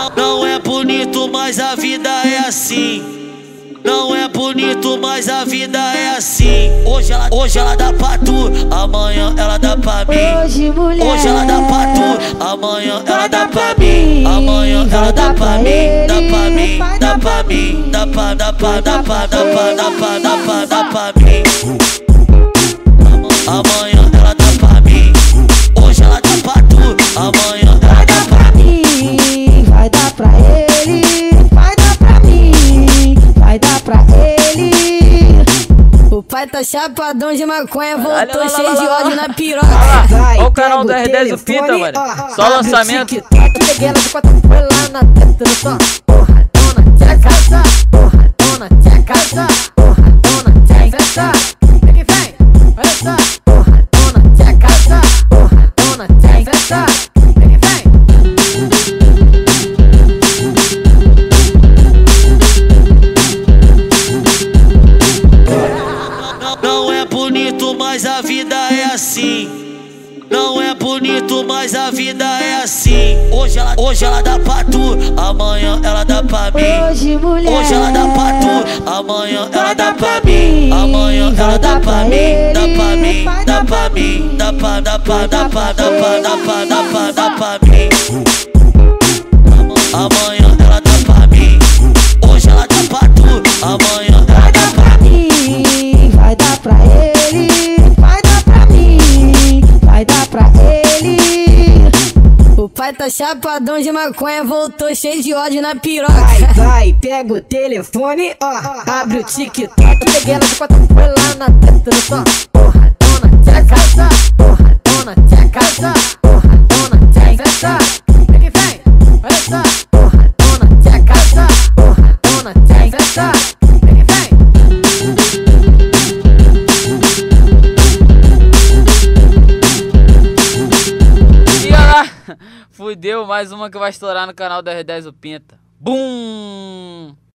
Não é bonito, mas a vida é assim. Não é bonito, mas a vida é assim. Hoje ela dá pra tu, amanhã ela dá pra mim. Hoje ela dá pra tu, amanhã ela dá pra mim. Amanhã ela dá pra mim, dá pra mim, dá pra mim, dá pra mim. Amanhã ela dá pra mim. Hoje ela dá pra tu, amanhã ela dá pra mim. Vai dar pra ele, vai dar pra mim, vai dar pra ele. O pai tá chapadão de maconha, voltou cheio de ódio na piroca. Olha o canal do R10 o Pinta, mano. Só lançamento. Peguei ela de quatro, foi lá na teta do som. Porra, dona, tcheca, porra, dona, tcheca, porra, dona, tcheca. Vem, olha só. Porra, dona, tcheca, porra, dona, tcheca. Vem. Não é bonito, mas a vida é assim. Não é bonito, mas a vida é assim. Hoje ela dá pra tu, amanhã ela dá pra mim. Hoje ela dá pra tu, amanhã ela dá pra mim. Amanhã ela dá pra mim, dá pra mim, dá pra mim, dá pra mim. Amanhã ela dá pra mim. Hoje ela dá pra tu, amanhã ela dá pra mim. Vai dar pra ele, vai dar pra mim, vai dar pra ele. O pai tá chapadão de maconha, voltou cheio de ódio na piroca. Vai, pega o telefone, ó, abre o TikTok. Peguei ela de quatro, foi lá na teta do som. Porra, dona, tcheca, porra, dona, tcheca, porra, dona, tcheca. Vem, olha só. Porra, dona, tcheca, porra, dona, tcheca. Vem. E olha lá. Fudeu, mais uma que vai estourar no canal do R10 o Pinta. Bum!